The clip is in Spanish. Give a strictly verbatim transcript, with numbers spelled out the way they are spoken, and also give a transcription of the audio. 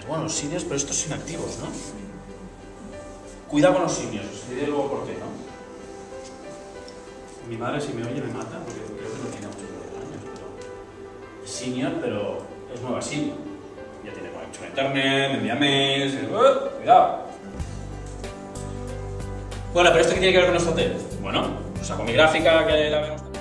bueno, los simios, pero estos inactivos, ¿no? Cuidado con los simios, os diré luego por qué, ¿no? Mi madre, si me oye, me mata, porque creo que no tiene muchos años, pero... Es senior, pero es nueva senior. Ya tiene conexión a internet, me envía mails... ¡Uh! ¡Cuidado! Bueno, pero ¿esto qué tiene que ver con nuestro hotel? Bueno, os saco mi gráfica que la vemos...